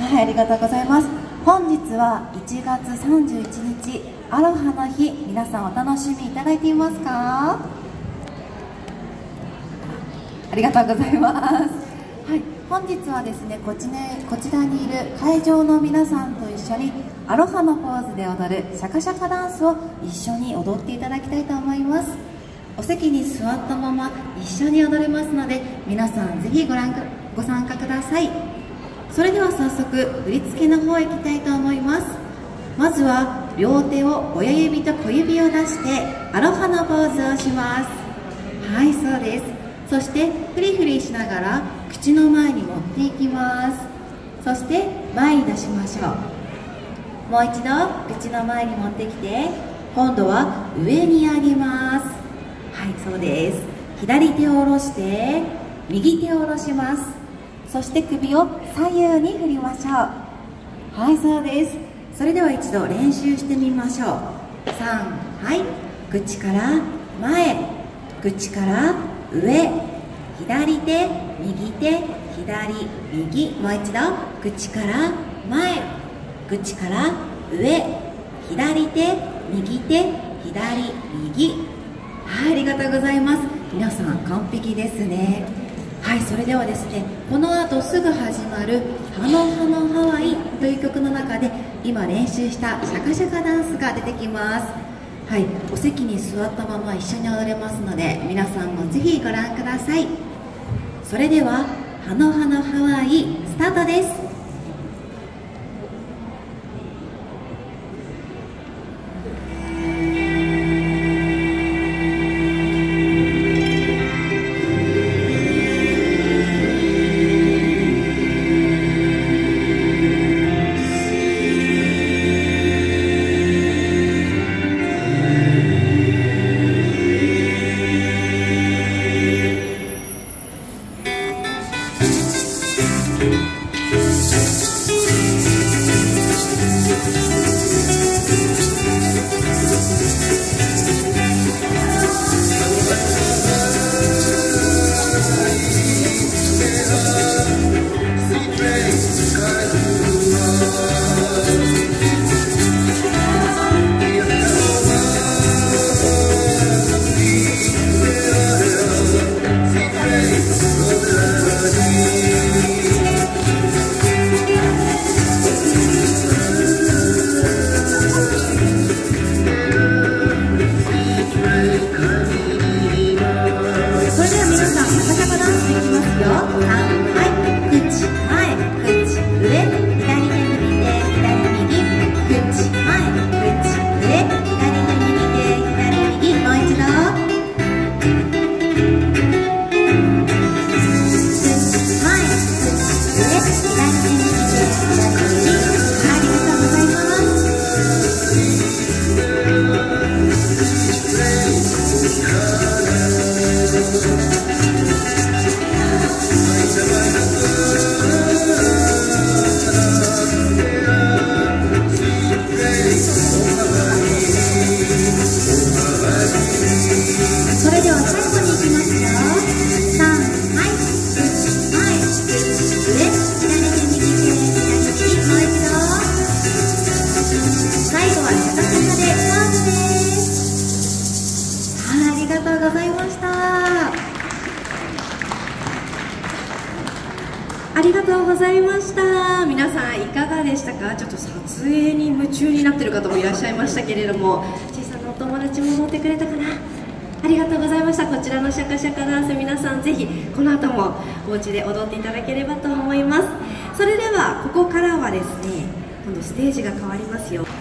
はい、ありがとうございます。本日は1月31日アロハの日、皆さんお楽しみいただいていますか？ありがとうございます。はい、本日はですね、こちらにいる会場の皆さんと一緒にアロハのポーズで踊るシャカシャカダンスを一緒に踊っていただきたいと思います。お席に座ったまま一緒に踊れますので、皆さんぜひご参加ください。それでは早速振り付けの方へ行きたいと思います。まずは両手を親指と小指を出してアロハのポーズをします。はい、そうです。そしてフリフリしながら口の前に持っていきます。そして前に出しましょう。もう一度口の前に持ってきて、今度は上に上げます。はい、そうです。左手を下ろして右手を下ろします。そして首を左右に振りましょう。はい、そうです。それでは一度練習してみましょう。3、はい、口から前、口から上、左手、右手、左、右、もう一度口から前、口から上、左手、右手、左、右。はい、ありがとうございます。皆さん完璧ですね。はい、それではですね、この後すぐ始まる「ハノハノハワイ」という曲の中で今練習したシャカシャカダンスが出てきます。はい、お席に座ったまま一緒に踊れますので、皆さんもぜひご覧ください。それでは「ハノハノハワイ」スタートです。ありがとうございました。皆さんいかがでしたか？ちょっと撮影に夢中になってる方もいらっしゃいましたけれども、小さなお友達も乗ってくれたかな。ありがとうございました。こちらのシャカシャカダンス、皆さんぜひこの後もお家で踊っていただければと思います。それではここからはですね、今度ステージが変わりますよ。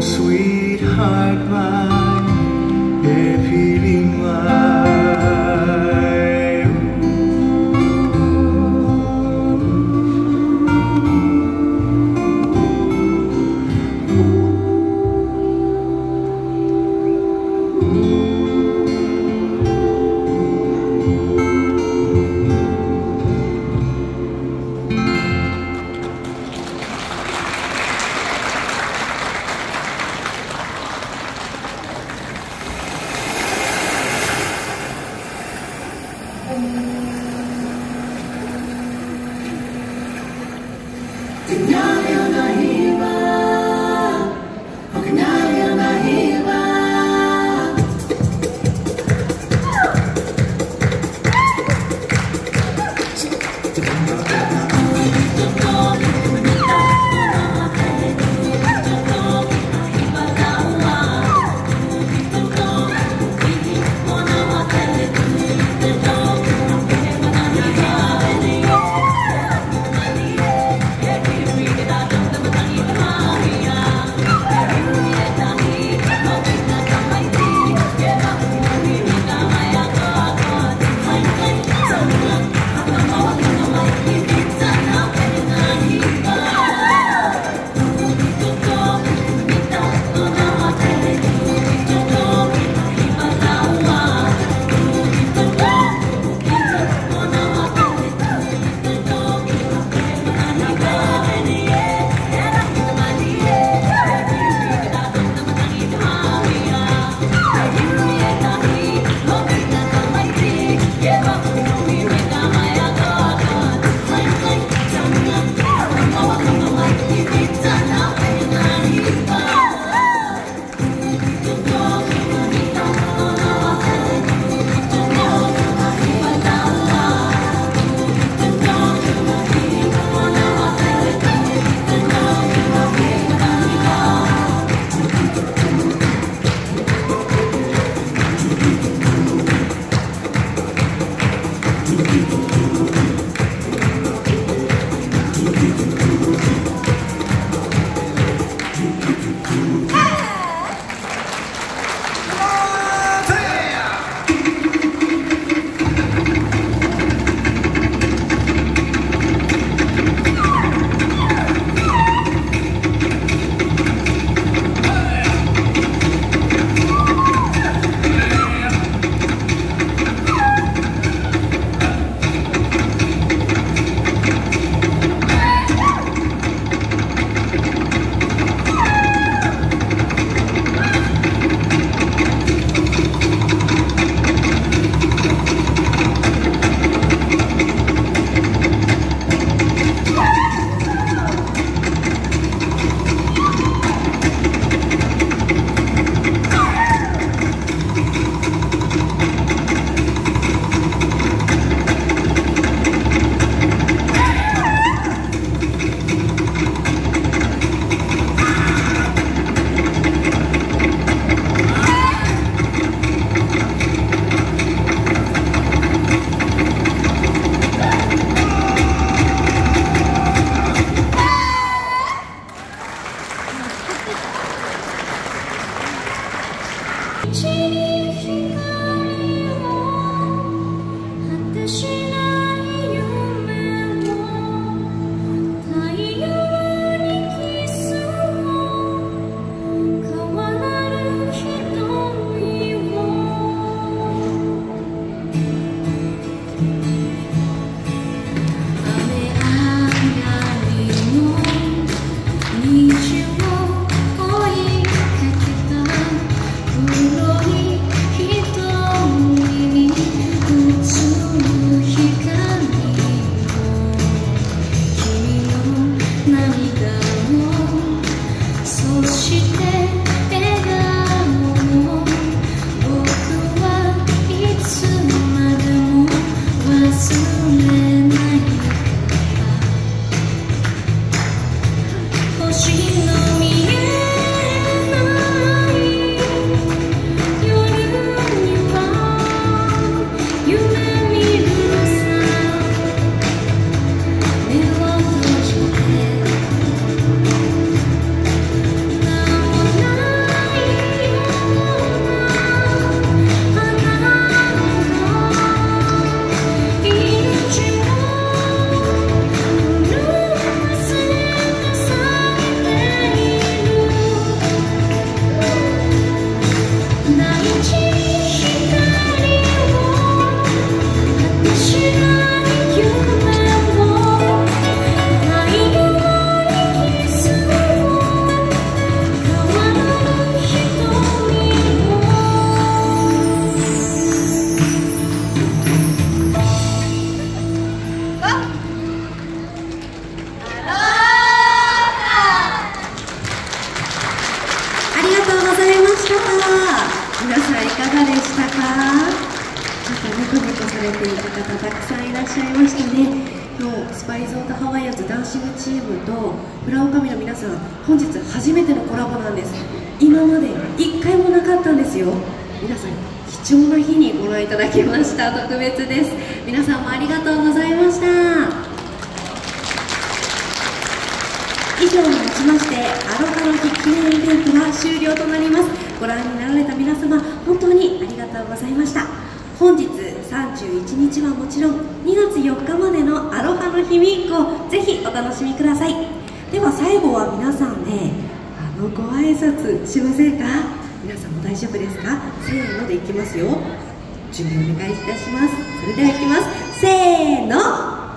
sweetheart, my feeling why. がでしたか？なんかニコニコされていた方たくさんいらっしゃいましたね。今日スパイゾータハワイアンズダンシングチームとフラオカミの皆さん、本日初めてのコラボなんです。今まで1回もなかったんですよ。皆さん貴重な日にご覧いただきました。特別です。皆さんもありがとうございました。以上をもちましてアロハの日記念イベントは終了となります。ご覧になられた皆様、本当にありがとうございました。本日31日はもちろん2月4日までのアロハの日ウィークをぜひお楽しみください。では最後は皆さんでご挨拶しませんか？皆さんも大丈夫ですか？せーのでいきますよ。準備お願いいたします。それではいきます。せーの。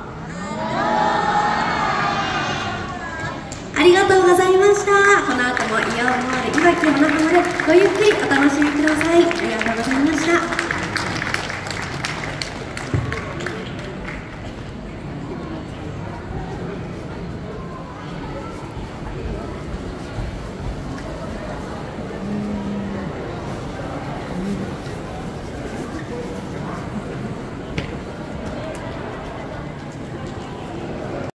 ありがとうございました。この後もイオンモールいわきを中までごゆっくりお楽しみください。ありがとうございます。